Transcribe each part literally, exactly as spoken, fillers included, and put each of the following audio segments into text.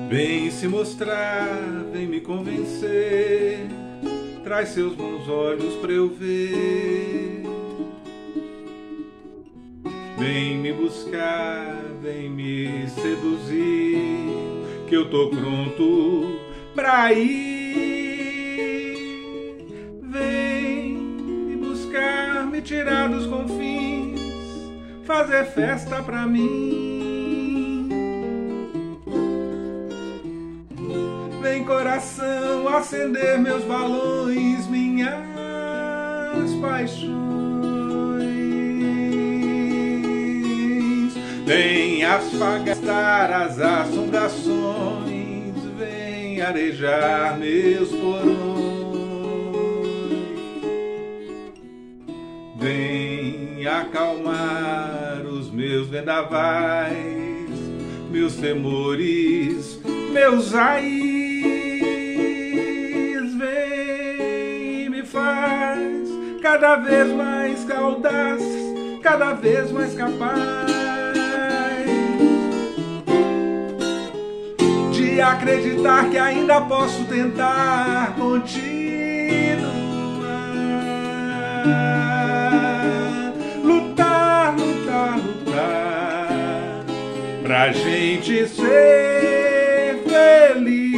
Vem se mostrar, vem me convencer, traz seus bons olhos pra eu ver. Vem me buscar, vem me seduzir, que eu tô pronto pra ir. Vem me buscar, me tirar dos confins, fazer festa pra mim. Vem coração acender meus balões, minhas paixões. Vem afagastar as assombrações, vem arejar meus porões. Vem acalmar os meus vendavais, meus temores, meus ais. Vem e me faz cada vez mais caudaz, cada vez mais capaz de acreditar que ainda posso tentar continuar. Lutar, lutar, lutar pra gente ser feliz.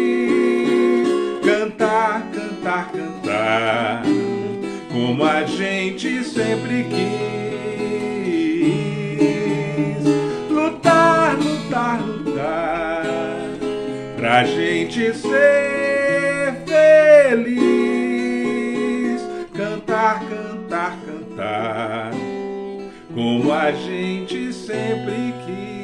Cantar, cantar, cantar como a gente sempre quis. Lutar, lutar, lutar pra gente ser feliz. Cantar, cantar, cantar como a gente sempre quis.